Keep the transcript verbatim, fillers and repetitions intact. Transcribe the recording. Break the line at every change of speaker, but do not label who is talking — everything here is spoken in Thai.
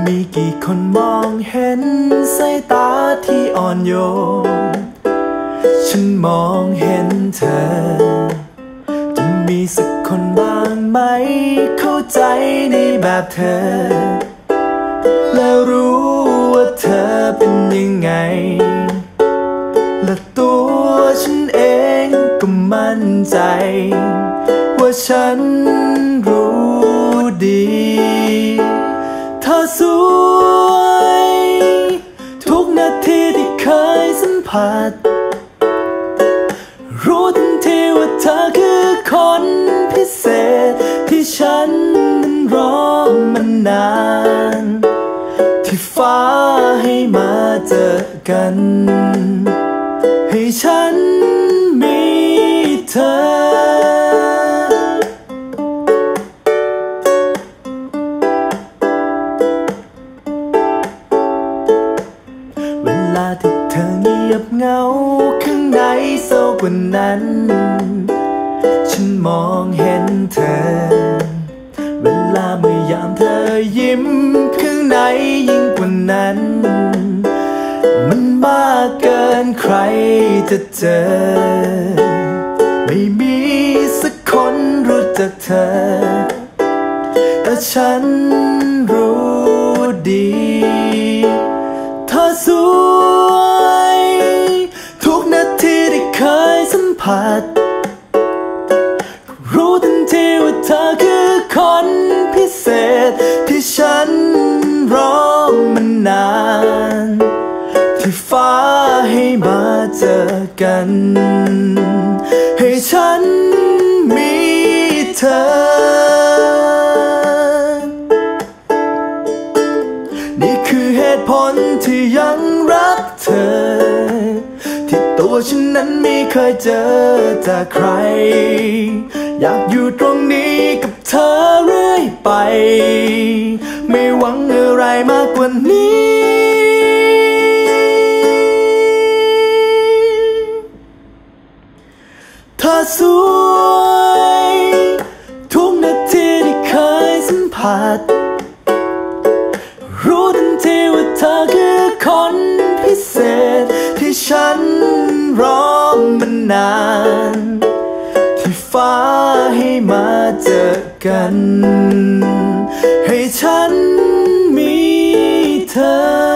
มีกี่คนมองเห็นสายตาที่อ่อนโยนฉันมองเห็นเธอจะมีสักคนบ้างไหมเข้าใจในแบบเธอแล้วรู้ว่าเธอเป็นยังไงและตัวฉันเองก็มั่นใจว่าฉันรู้ดีเธอสวยทุกนาทีที่เคยสัมผัสรู้ทันทีว่าเธอคือคนพิเศษที่ฉันนั้นรอมานานที่ฟ้าให้มาเจอกันให้ฉันมีเธอเวลาที่เธอเงียบเหงาข้างในเศร้ากว่านั้นฉันมองเห็นเธอเวลาเมื่อยามเธอยิ้มข้างในยิ่งกว่านั้นมันมากเกินใครจะเจอไม่มีสักคนรู้จักเธอแต่ฉันรู้ดีเธอสวยทุกนาทีที่เคยสัมผัสรู้ทันทีว่าเธอคือคนพิเศษที่ฉันรอมานานที่ฟ้าให้มาเจอกันให้ฉันมีเธอนี่คือเหตุผลที่ยังรักเธอที่ตัวฉันนั้นไม่เคยเจอจากใครอยากอยู่ตรงนี้กับเธอเรื่อยไปไม่หวังอะไรมากกว่านี้เธอสวยทุกนาทีที่เคยสัมผัสรู้ทันทีว่าเธอคือคนพิเศษที่ฉันรอมานานที่ฟ้าให้มาเจอกันให้ฉันมีเธอ